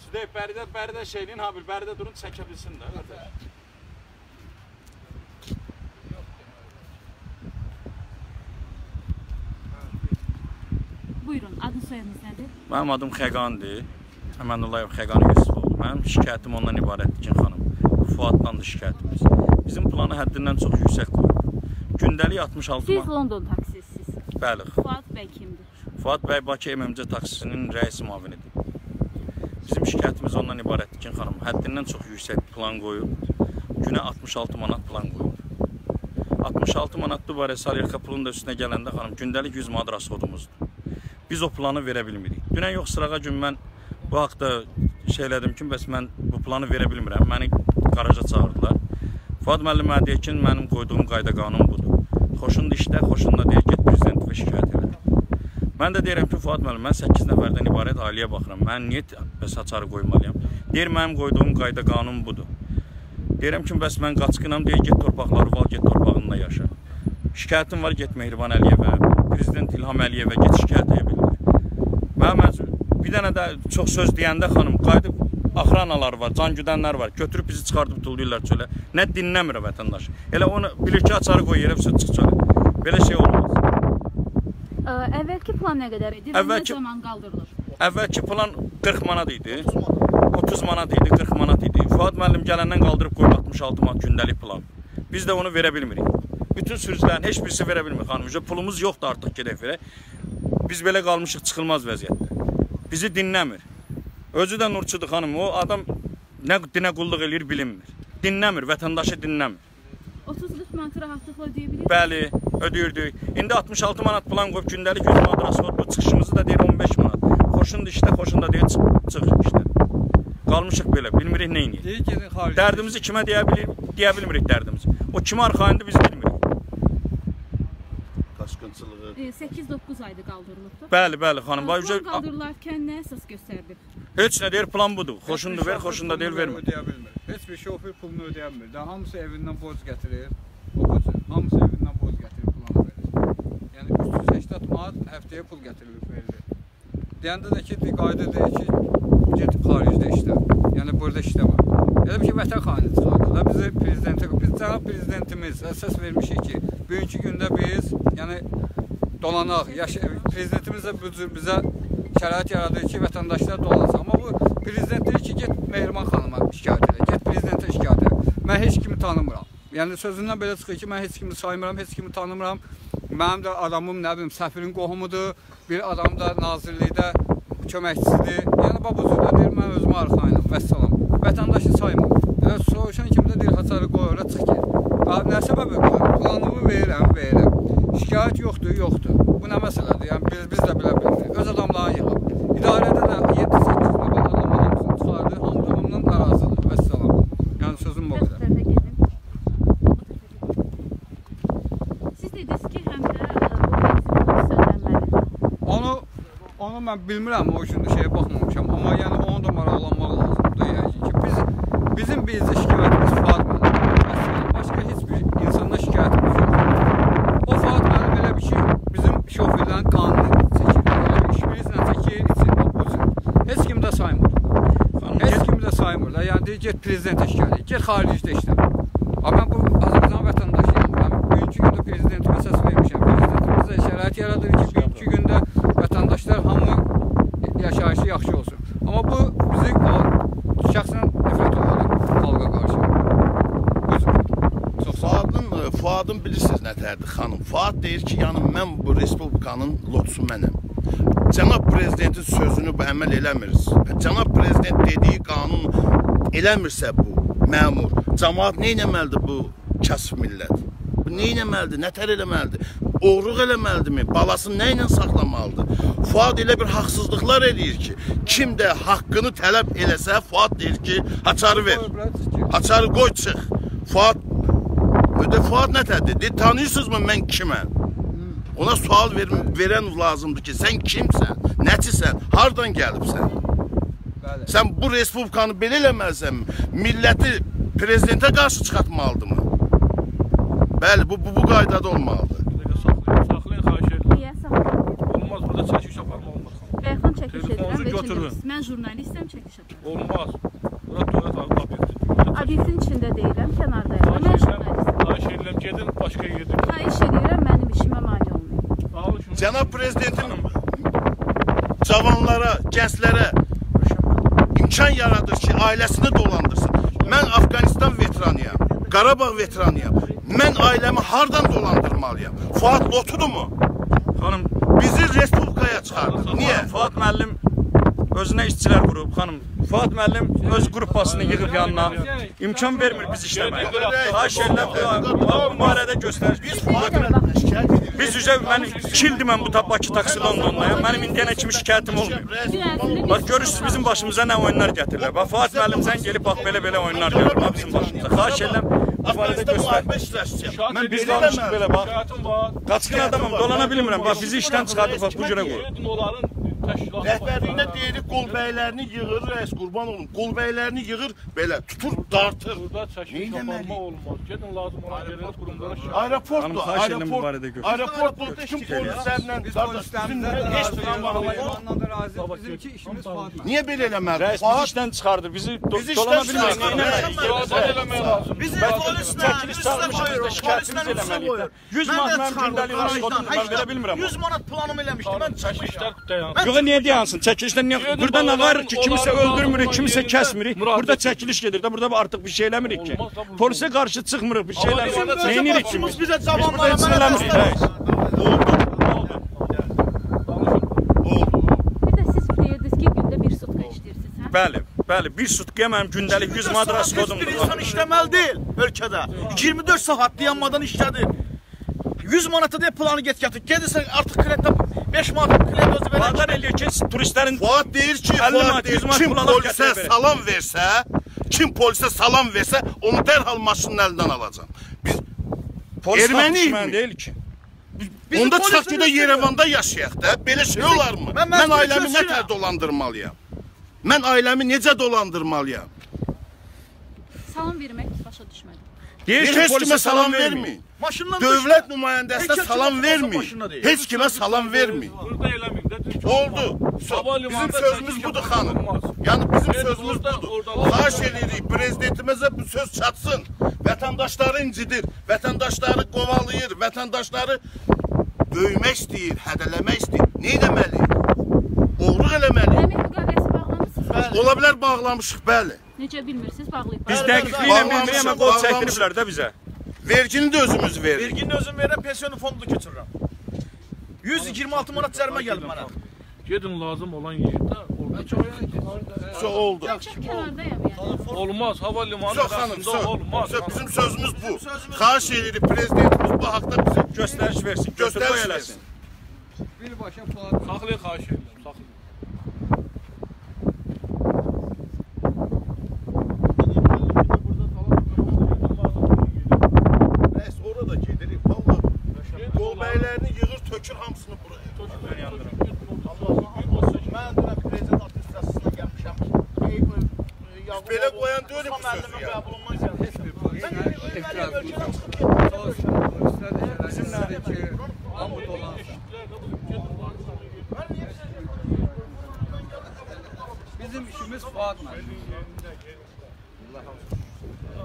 Deyib, bəridə şeyliyin, ha bil, bəridə durun, çəkə bilsin də. Buyurun, adın soyadınız nədir? Mənim adım Xəqandır. Əmənullayev Xəqan Yusufoğlu. Mənim şikayətim ondan ibarətdir ki, xanım. Fuaddandır şikayətimiz. Bizim planı həddindən çox yüksək qoyub. Gündəlik 66 Siz London taksisiz. Bəli. Fuad bəy kimdir? Fuad bəy Bakı MMC taksisinin rəis müavinidir. Bizim şikayətimiz ondan ibarətdir ki, xanım. Həddindən çox yüksək plan qoyub. Günə 66 manat plan qoyub. 66 manat dubarə Salyarka pulun da üstünə gələndə, xanım, gündəlik 100 manat rasxodumuzdur. Biz o planı verə bilmirik. Dünən yox, sırağa gün mən bu haqda şey elədim ki, bəs mən bu planı verə bilmirəm. Məni qaraja çağırdılar. Fuad müəllim mənə deyir ki, mənim qoyduğum qayda qanun budur. Xoşunda işlə, xoşunda deyir, get prezidentifə şikayət elə. Mən də deyirəm ki, Fuad müəllim, mən 8 nəfərdən ibarət ailəyə baxıram. Mən niyə bəs açarı qoymalıyam? Deyir, mənim qoyduğum qayda qanun budur. Deyirəm ki, bəs mən qaçqınam, deyir, get torpaqları val, get torpağında yaşa. Şikayətim var, get Mehriban Əliyevə, prezident İlham Əliyevə get şikayət edə bilir. Mən bir dənə də çox söz deyəndə, xanım, qayıdıb axranalar var, can güdənlər var, götürüb bizi çıxardıb tulluyurlar çölə. Nə dinləmir vətəndaş. Elə onu bilir ki, açarı qoy yerə, söz çıx çölə. Belə şey olmaz. Əvvəlki plan nə qədər idi? Nə zaman qaldırılır? Əvvəlki plan 40 manat idi, 30 manat idi, 40 manat idi. Fuad müəllim gələndən qaldırıb qoyub 66 manat gündəlik plan. Biz də onu verə bilmirik. Bütün sürücülərin heç birisi verə bilmir, xanım. Pulumuz yoxdur artıq gedək verək. Biz belə qalmışıq çıxılmaz vəziyyətdə. Bizi dinləmir. Özü də nurçudur, xanım. O adam nə dinə qulluq eləyir bilinmir. Dinləmir, vətəndaşı dinləmir. 30-40 manat rahatlıqla ödeyə bilir? Bəli, ödəyirdik. İndi 66 manat plan qoyub gündəlik 100 manat rasxod. Bu çıxışımızı da deyir 15 manat. Xoşunda işlə, xoşunda deyir çıx işlə. Qalmışıq belə, bilmirik nə inəyik. Dərdimizi kimə deyə bilmirik dərdimizi. O kimə arxayındır biz bilmirik. 8-9 ayda qaldırılıbdır. Bəli, xanım. Plan qaldırılarkən nə əsas göstərilib? Heç nə deyir, plan budur. Xoşunda ver, xoşunda deyir, vermir. Heç bir şoför pulunu ödəyə bilmir. Hamısı evindən borc gətirir. Hamısı evindən borc gətirir, planı verir. Yəni 380 manat həftəyə pul gətirilib verilir. Deyəndə də ki, qayda deyir ki, get xaricdə işlə. Yəni burada işləmə. Elə bir ki, vətən xaini çıxardır. Biz cənab prezidentimiz əsas vermişik ki, bugünkü gündə biz dolanaq, prezidentimiz də bizə şərait yaradır ki, vətəndaşlar dolansın. Amma bu prezident deyir ki, get Mehriban xanıma şikayət elə, get prezidentə şikayət elə. Mən heç kimi tanımıram. Yəni sözündən belə çıxır ki, mən heç kimi saymıram, heç kimi tanımıram. Mənim də adamım, nə bilim, səfirin qohumudur, bir adam da nazirlikdə köməkçisidir. Yəni bu cürdə deyir, mən özümə arxayınam, vəssalam. Vətəndaşı saymır. Elə soruşan kimi də deyir, haçarı qoy, ora çıx get. Nə səbəbi qoyur? Planımı verirəm. Şikayət yoxdur. Bu nə məsələdir? Yəni biz də bilə bilmirik. Öz adamlarını yığıb. İdarədə də 7-8 nəfər adamın hamısını çıxardı. Hamı da bundan narazıdır. Vəssalam. Yəni sözüm bu qədər. Siz dediniz ki, həm də bu Onu mən bilmirəm, o gündə şeyə baxmamışam. Amma yəni onu da maraqlanmaq lazımdır. Yəni ki, bizim bizdə şikayətimiz Fuad müəllim. Başqa heç bir insanda şikayətimiz yox. O Fuad müəllim elə bir ki, bizim şoförlərin qanunu çəkir. İşbirizlə çəkir, içir. Heç kim də saymır. Heç kim də saymır. Yəni deyir, get prezidentə şikayət et, get xaricdə işlə. Amma mən bu Azərbaycan vətəndaşıyam. Mən bugünkü gündə prezidentimə səs vermişəm. Prezidentimiz də şərait yaradır ki, bugünkü gündə vətəndaşlar hamı yaşayışı yaxşı olsun. Amma bu bizi şəxsən nifrət olaraq xalqa qarşı. Fuadın bilirsiniz nətərdir, xanım. Fuad deyir ki, yəni mən bu respublikanın lotusu mənəm. Cənab prezidentin sözünü bu əməl eləmirsiniz. Cənab prezident dediyi qanun eləmirsə bu məmur, cəmaat nə eləməlidir bu kasıb millət? Bu nə eləməlidir, nətər eləməlidir? Oğruq eləməlidirmi? Balasını nə ilə saxlamalıdır? Fuad elə bir haqsızlıqlar eləyir ki, kim də haqqını tələb eləsə, Fuad deyir ki, haçarı ver, haçarı qoy çıx. Fuad nətərdir? Tanıyırsınızmı mən kiməm? Ona sual verən lazımdır ki, sən kimsən, nəçisən, hardan gəlibsən? Sən bu respublikanı belə eləməlisən, milləti prezidentə qarşı çıxartmalıdır mı? Bəli, bu qaydada olmalıdır. Saxlayın, xahiş edirəm. Olmaz, burada çəkiş aparmaq olmaz. Telefon çəkiş edirəm. çəkildiniz? Mən jurnalistəm, çəkiliş aparıram. Olmaz. Bura dövlət obyekti. Obyektin içində deyirəm, kənardayım. Mən jurnalistəm. Xahiş edirəm, gedin başqa yerdə. Xahiş edirəm, mənim işimə mane olmayın. Cənab Prezidentin cavanlara, gənclərə imkan yaradır ki, ailəsini dolandırsın. Mən Afqanistan veteranıyam, Qarabağ veteranıyam. Mən ailəmi hardan dolandırmalıyam? Fuad lotudur mu? Xanım, Bizi respublikaya çıxardır. Niyə? Fuad müəllim özünə işçilər qurub, xanım. Fuad müəllim öz qrupasını yığıb yanına. İmkan vermir biz işləməyə. Xahiş edirəm, bu barədə göstəriş. Biz üzə, mən 2 ildir mən bu Bakı taksi Londondayım. Mənim indiyənə kimi şikayətim olmuyor. Bax, görürsünüz bizim başımıza nə oyunlar gətirirlər. Bax, Fuad müəllimdən gelib bax, belə oyunlar gətirirlər bizim başımıza. Xahiş edirəm, bu barədə göstəriş. Mən biz danışıq belə, bax. Qaçqın adamım, dolana bilmirəm. Bax, bizi işdən çıxardıq, bax, bu cürə qoyur. Rəhbərliyinə deyirik, qolbəylərini yığır, rəis qurban olun. Qolbəylərini yığır, belə tutur, dartır. Burada çəkiliş aparma olmaz. Gedin lazım olan yerlərə qurumlara şikayət. Aeroportdur, aeroportdur, bütün polislərlə, Bizimki işimiz Fuad müəllim. Niyə belə eləməli? Rəis bizi işdən çıxardır, bizi dolana bilməyiz. Bizi polislə, Çəkiliş çağırmışıq, biz də şikayətimiz eləməliyik. 100 manat mənim gündəlik rasxodum, mən verə bilmirəm. 100 manat planım eləmişdim, mən çıxmışam. Yox, niyə deyansın? Çəkilişdən niyə? Burada nə var ki, kimisə öldürmürük, kimisə kəsmirik. Burada çəkiliş gedir də, burada artıq bir şey eləmirik ki. Polisə qarşı çıxmırıq, bir şey eləmirik. Neyinirik ki biz? Biz burada heç eləmirik, rəis. Bir də siz deyirdiniz ki, gündə bir sutka işləyirsiniz, hə? Bəli, bir sutkaya mənim gündəlik 100 manat rasxodumdur. Bir insan işləməli deyil ölkədə. 24 saat dayanmadan işlədir. 100 manata deyə planı get-gətir. Gedirsən artıq kreditə 5 manat kredit özü verək. Bazar eləyir ki, turistlərin Fuad deyir ki, kim polisə salam versə, onu dərhal maşının əlindən alacaq. polis erməniyik mən mi? deyil ki. Onda çıxaq ki, Yerevanda yaşayaq da, belə şey olar mı? Mən ailəmi nətər dolandırmalıyam? Mən ailəmi necə dolandırmalıyam? Salam vermək başa düşmədim. Deyir ki, Heç kimə polisə salam verməyin. Maşından Dövlət nümayəndəsinə salam verməyin. Heç kimə salam verməyin. Burada eləməyin də. Oldu. Bizim sözümüz budur xanım. Yəni bizim sözümüz budur. Xahiş edirik, prezidentimizə bu söz çatsın. Vətəndaşları incidir, vətəndaşları qovalayır, vətəndaşları döymək istəyir, hədələmək istəyir. Nə etməli? Oğruq eləməli. Əmək müqaviləsi bağlamısınız? Ola bilər bağlamışıq, bəli. Necə bilmirsiniz, bağlayıb. Biz dəqiqliklə bilməyəmə qol çəkdiriblər də bizə. Vergini də özümüz veririk. Vergini özüm verirəm, pensionu fondunu götürürəm. 126 manat cərimə gəlib mənə. Gedin lazım olan yerdə. Çox oldu. Çox kənardayam yəni. Olmaz, hava limanı Çox xanım, olmaz. bizim sözümüz bu. Xahiş edirik, prezidentimiz bu haqda bizə Göstəriş versin, göstəriş eləsin. versin. Birbaşa Fuad müəllim. Saxlayın, xahiş edirəm, saxlayın. Rəis orada gedirik, vallahi. Qolbəylərini yığır, tökür hamısını buraya. Mən dünən prezident administrasiyasına gəlmişəm. Belə qoyan deyil bu sözü ya. Bizimlə ki, hamı dolansın. Bizim işimiz Fuad müəllim.